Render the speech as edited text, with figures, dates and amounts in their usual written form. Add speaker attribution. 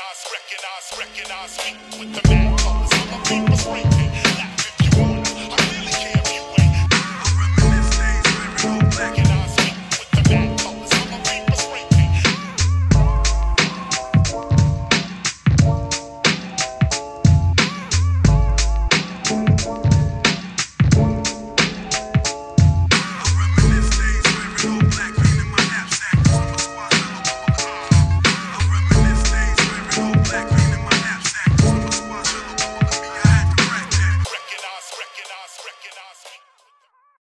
Speaker 1: recognize me with the mad colors. I'm a beat was breaking.